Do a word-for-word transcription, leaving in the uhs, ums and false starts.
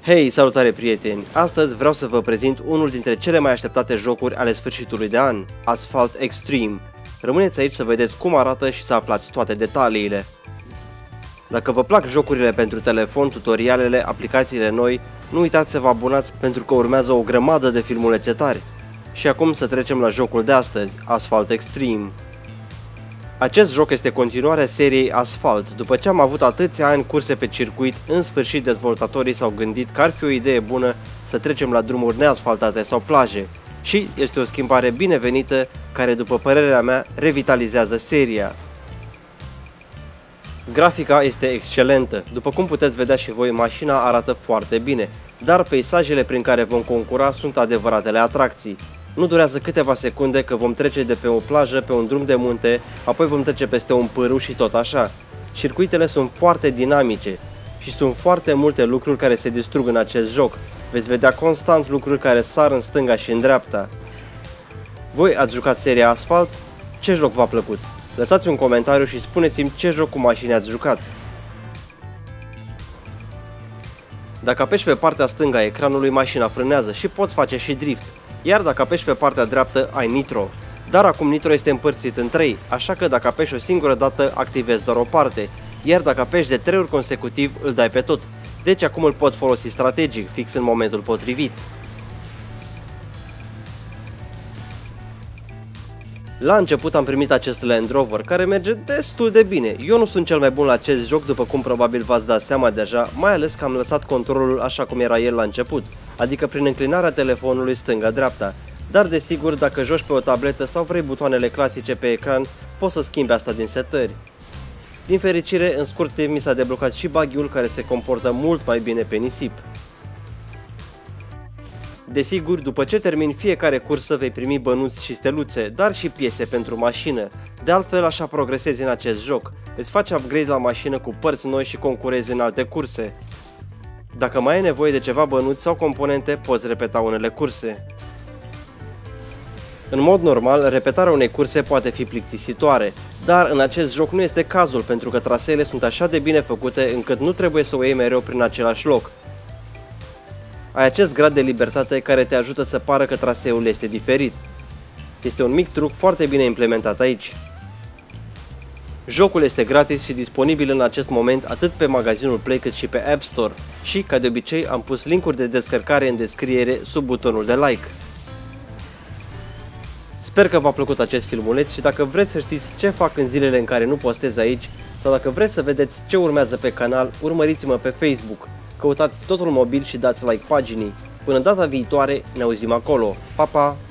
Hei, salutare prieteni! Astăzi vreau să vă prezint unul dintre cele mai așteptate jocuri ale sfârșitului de an, Asphalt Extreme. Rămâneți aici să vedeți cum arată și să aflați toate detaliile. Dacă vă plac jocurile pentru telefon, tutorialele, aplicațiile noi, nu uitați să vă abonați pentru că urmează o grămadă de filmulețe tari. Și acum să trecem la jocul de astăzi, Asphalt Extreme. Acest joc este continuarea seriei Asphalt. După ce am avut atâția ani curse pe circuit, în sfârșit dezvoltatorii s-au gândit că ar fi o idee bună să trecem la drumuri neasfaltate sau plaje. Și este o schimbare binevenită care, după părerea mea, revitalizează seria. Grafica este excelentă. După cum puteți vedea și voi, mașina arată foarte bine, dar peisajele prin care vom concura sunt adevăratele atracții. Nu durează câteva secunde că vom trece de pe o plajă pe un drum de munte, apoi vom trece peste un pârâu și tot așa. Circuitele sunt foarte dinamice și sunt foarte multe lucruri care se distrug în acest joc. Veți vedea constant lucruri care sar în stânga și în dreapta. Voi ați jucat seria Asphalt? Ce joc v-a plăcut? Lăsați un comentariu și spuneți-mi ce joc cu mașini ați jucat. Dacă apeși pe partea stângă a ecranului, mașina frânează și poți face și drift. Iar dacă apeși pe partea dreaptă, ai nitro. Dar acum nitro este împărțit în trei, așa că dacă apeși o singură dată, activezi doar o parte. Iar dacă apeși de trei ori consecutiv, îl dai pe tot. Deci acum îl poți folosi strategic, fix în momentul potrivit. La început am primit acest Land Rover, care merge destul de bine. Eu nu sunt cel mai bun la acest joc, după cum probabil v-ați dat seama deja, mai ales că am lăsat controlul așa cum era el la început, adică prin înclinarea telefonului stânga-dreapta. Dar desigur, dacă joci pe o tabletă sau vrei butoanele clasice pe ecran, poți să schimbi asta din setări. Din fericire, în scurt timp mi s-a deblocat și buggy-ul, care se comportă mult mai bine pe nisip. Desigur, după ce termini fiecare cursă vei primi bănuți și steluțe, dar și piese pentru mașină. De altfel, așa progresezi în acest joc. Îți faci upgrade la mașină cu părți noi și concurezi în alte curse. Dacă mai ai nevoie de ceva bănuți sau componente, poți repeta unele curse. În mod normal, repetarea unei curse poate fi plictisitoare, dar în acest joc nu este cazul, pentru că traseele sunt așa de bine făcute încât nu trebuie să o iei mereu prin același loc. Ai acest grad de libertate care te ajută să pară că traseul este diferit. Este un mic truc foarte bine implementat aici. Jocul este gratis și disponibil în acest moment atât pe magazinul Play cât și pe App Store și, ca de obicei, am pus linkuri de descărcare în descriere sub butonul de like. Sper că v-a plăcut acest filmuleț și dacă vreți să știți ce fac în zilele în care nu postez aici sau dacă vreți să vedeți ce urmează pe canal, urmăriți-mă pe Facebook. Căutați Totul Mobil și dați like paginii. Până data viitoare, ne auzim acolo. Pa, pa!